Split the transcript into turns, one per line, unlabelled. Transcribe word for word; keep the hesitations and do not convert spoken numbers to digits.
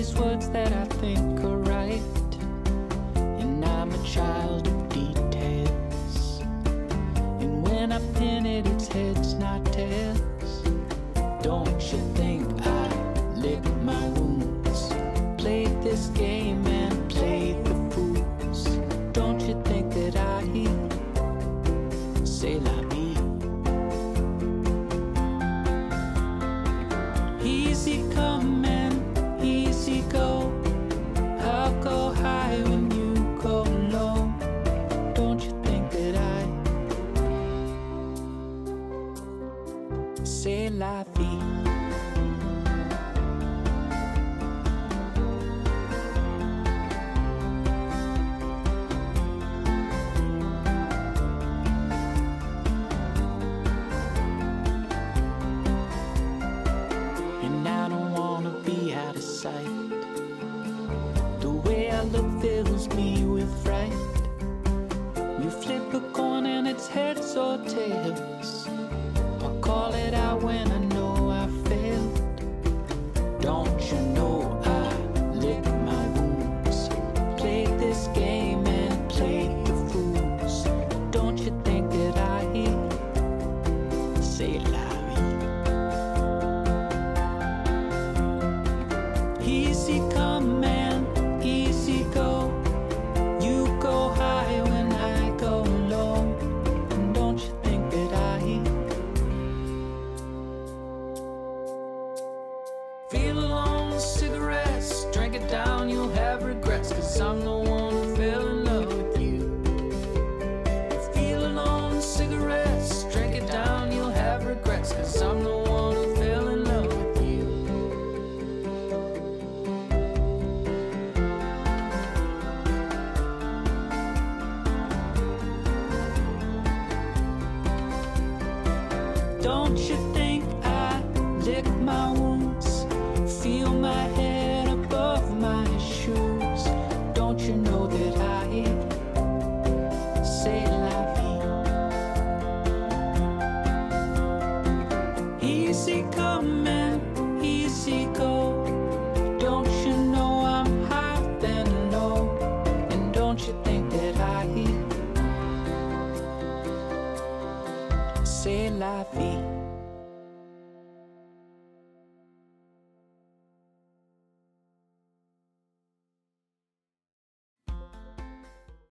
just words that I think are right, and I'm a child of details. And when I pin it, it's heads, not tails. Don't you think I lick my wounds, played this game and played the fools? Don't you think that I say la vie? Easy come and easy go. I'll go high when you go low. Don't you think that I say la vie? The way I look fills me with fright. You flip a coin and it's heads or tails. I'll call it out when I know I failed. Don't you know I lick my wounds, played this game and played the fools? Don't you think that I say la vie? Easy come and easy go. You go high when I go low. And don't you think that I feel alone, cigarettes, drink it down, you'll have regrets, 'cause I'm the one who fell in love with you. Feel alone, cigarettes, drink it down, you'll have regrets, 'cause I'm the one who fell in love with you. Don't you think I lick my wounds, feel my head above my shoes? Don't you know that I say la vie? Easy come and easy go. Don't you know I'm high then low? And don't you think that I say la vie?